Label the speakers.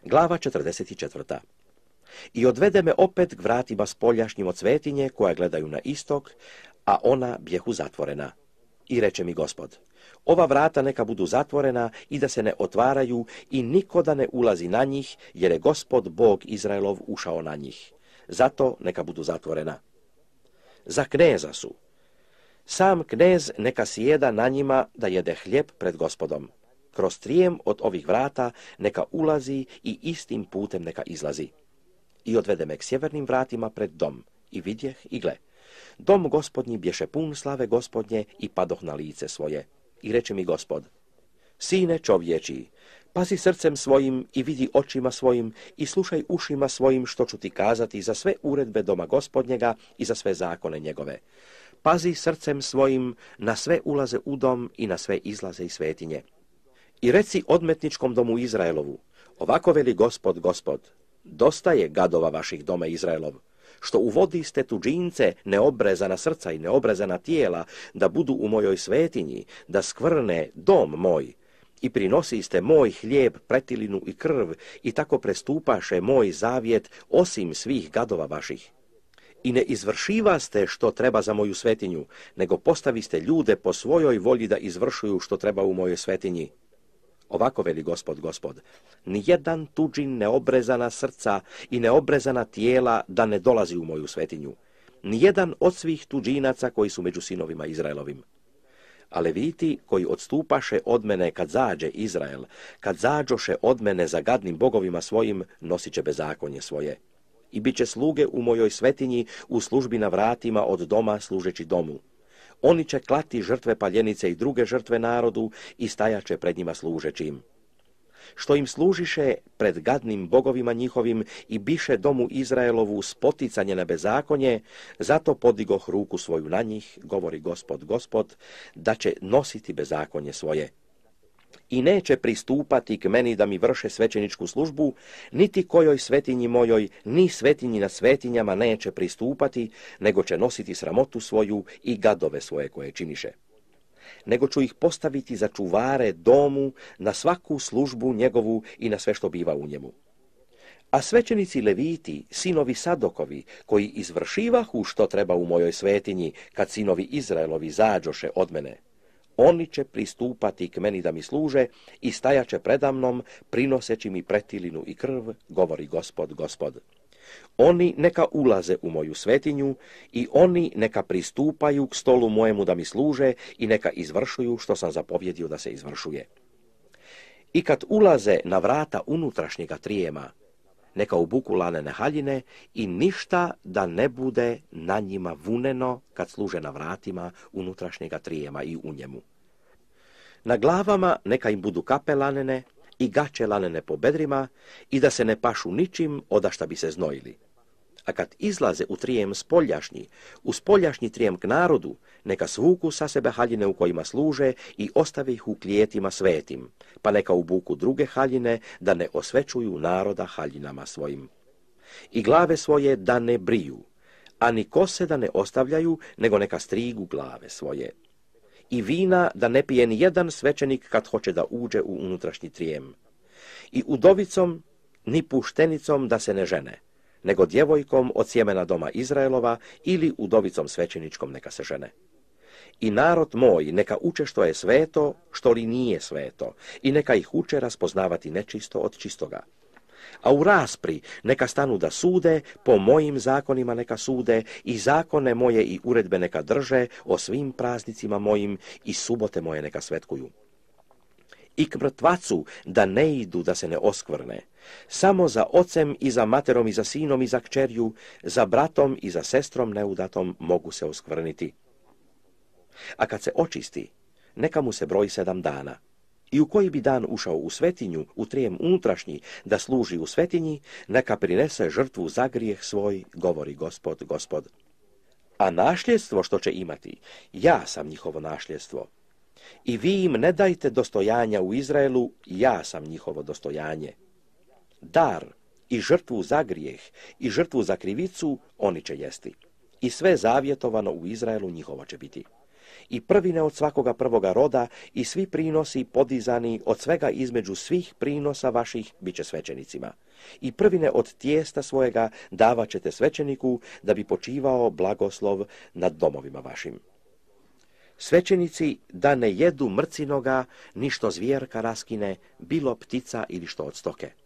Speaker 1: Glava 44. I odvede me opet k vratima spoljašnjim od svetinje, koja gledaju na istok, a ona bjehu zatvorena. I reče mi Gospod, ova vrata neka budu zatvorena i da se ne otvaraju i niko da ne ulazi na njih, jer je Gospod Bog Izraelov ušao na njih. Zato neka budu zatvorena. Za kneza su. Sam knez neka sjeda na njima da jede hljeb pred Gospodom. Kroz trijem od ovih vrata neka ulazi i istim putem neka izlazi. I odvede me k sjevernim vratima pred dom. I vidjeh i gle. Dom Gospodnji bješe pun slave Gospodnje i padoh na lice svoje. I reče mi Gospod, sine čovječiji, pazi srcem svojim i vidi očima svojim i slušaj ušima svojim što ću ti kazati za sve uredbe doma Gospodnjega i za sve zakone njegove. Pazi srcem svojim na sve ulaze u dom i na sve izlaze iz svetinje. I reci odmetničkom domu Izraelovu, ovako veli Gospod, Gospod, dosta je gadova vaših doma Izraelov, što uvodiste tuđince, neobrezana srca i neobrezana tijela, da budu u mojoj svetinji, da skvrne dom moj, i prinosiste moj hljeb, pretilinu i krv, i tako prestupaše moj zavjet osim svih gadova vaših. I ne izvršivaste što treba za moju svetinju, nego postaviste ljude po svojoj volji da izvršuju što treba u mojoj svetinji. Ovako veli Gospod, Gospod, nijedan tuđin neobrezana srca i neobrezana tijela da ne dolazi u moju svetinju. Nijedan od svih tuđinaca koji su među sinovima Izraelovim. A Leviti koji odstupaše od mene kad zađe Izrael, kad zađoše od mene za gadnim bogovima svojim, nosit će bezakonje svoje. I bit će sluge u mojoj svetinji u službi na vratima od doma služeći domu. Oni će klati žrtve paljenice i druge žrtve narodu i stajaće pred njima služeći im. Što im služiše pred gadnim bogovima njihovim i biše domu Izraelovu spoticanje na bezakonje, zato podigoh ruku svoju na njih, govori Gospod, Gospod, da će nositi bezakonje svoje. I neće pristupati k meni da mi vrše svećeničku službu, niti kojoj svetinji mojoj, ni svetinji na svetinjama neće pristupati, nego će nositi sramotu svoju i gadove svoje koje činiše. Nego ću ih postaviti za čuvare domu, na svaku službu njegovu i na sve što biva u njemu. A svećenici Leviti, sinovi Sadokovi, koji izvršivahu što treba u mojoj svetinji, kad sinovi Izraelovi zađoše od mene, oni će pristupati k meni da mi služe i stajaće predamnom, prinoseći mi pretilinu i krv, govori Gospod, Gospod. Oni neka ulaze u moju svetinju i oni neka pristupaju k stolu mojemu da mi služe i neka izvršuju što sam zapovjedio da se izvršuje. I kad ulaze na vrata unutrašnjega trijema, neka obuku lanene haljine i ništa da ne bude na njima vuneno kad služe na vratima unutrašnjega trijema i u njemu. Na glavama neka im budu kape lanene i gaće lanene po bedrima i da se ne pašu ničim odašta bi se znojili. A kad izlaze u trijem spoljašnji, u spoljašnji trijem k narodu, neka svuku sa sebe haljine u kojima služe i ostave ih u klijetima svetim, pa neka ubuku druge haljine da ne osvećuju naroda haljinama svojim. I glave svoje da ne briju, a ni kose da ne ostavljaju, nego neka strigu glave svoje. I vina da ne pije ni jedan svećenik kad hoće da uđe u unutrašnji trijem. I udovicom ni puštenicom da se ne žene, nego djevojkom od sjemena doma Izraelova ili udovicom svećeničkom neka se žene. I narod moj neka uče što je sveto, što li nije sveto, i neka ih uče raspoznavati nečisto od čistoga. A u raspri neka stanu da sude, po mojim zakonima neka sude, i zakone moje i uredbe neka drže, o svim praznicima mojim i subote moje neka svetkuju. I k mrtvacu da ne idu da se ne oskvrne, samo za ocem i za materom i za sinom i za kćerju, za bratom i za sestrom neudatom mogu se oskvrniti. A kad se očisti, neka mu se broji 7 dana. I u koji bi dan ušao u svetinju, u trijem unutrašnji, da služi u svetinji, neka prinese žrtvu za grijeh svoj, govori Gospod, Gospod. A nasljedstvo što će imati, ja sam njihovo nasljedstvo. I vi im ne dajte dostojanja u Izraelu, ja sam njihovo dostojanje. Dar i žrtvu za grijeh i žrtvu za krivicu oni će jesti. I sve zavjetovano u Izraelu njihovo će biti. I prvine od svakoga prvoga roda i svi prinosi podizani od svega između svih prinosa vaših bit će svećenicima. I prvine od tijesta svojega davat ćete svećeniku da bi počivao blagoslov nad domovima vašim. Svećenici da ne jedu mrcinoga, ni što zvijerka raskine, bilo ptica ili što od stoke.